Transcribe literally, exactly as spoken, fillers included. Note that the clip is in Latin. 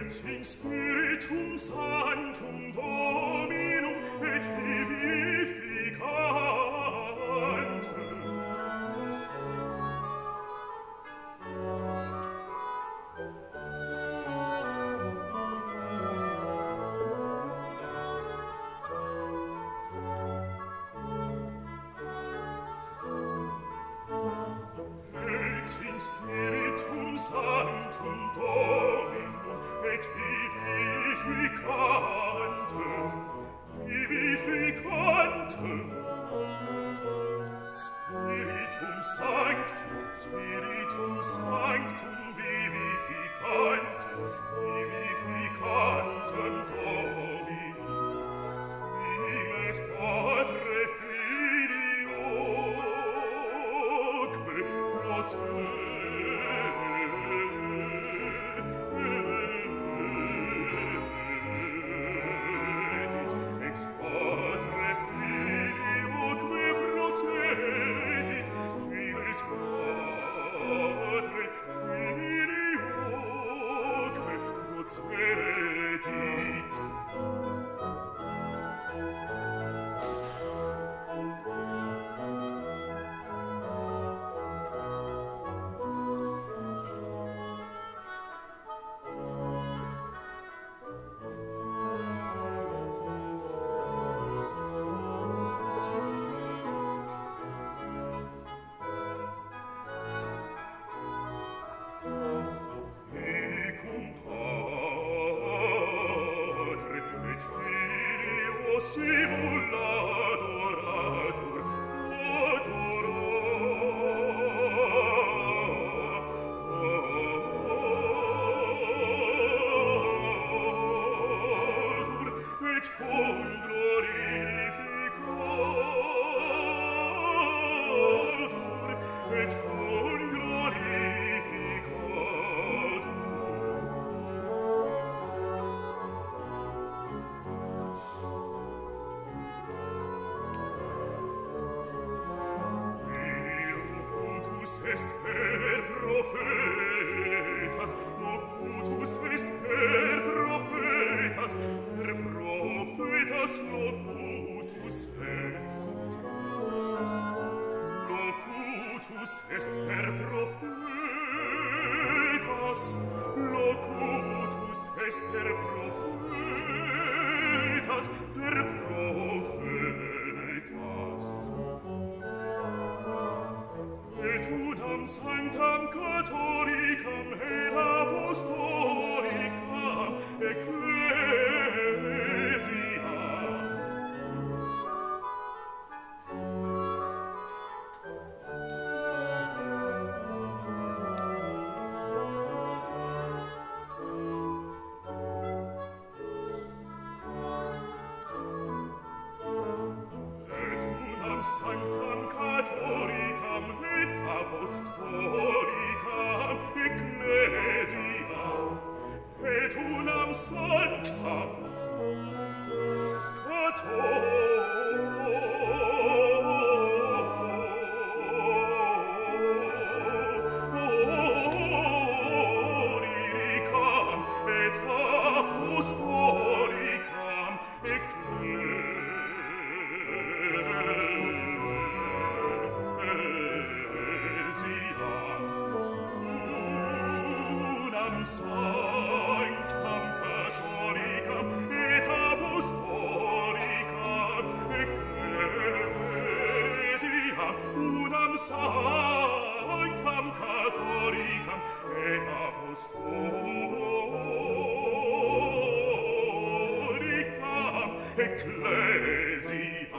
in Spiritum Sanctum Dominum et vivificantem. Et in Spiritum Sanctum Dominum et vivificantem, vivificantem. Spiritum Sanctum, Spiritum Sanctum, vivificantem, vivificantem Dominum, files Patre Filioque procedit. Est per prophetas, locutus est per prophetas, per prophetas locutus est. Locutus est per prophetas, locutus est per prophetas, per prophetas. Et udam sanctam catholicam et apostolicam ecclesia. Et udam sanctam catholicam et apostolicam ecclesia, et unam sanctam catholicam et apostolicam ecclesia, unam sanctam catholicam et apostolicam ecclesia, unam sanctam catholicam et apostolicam ecclesia.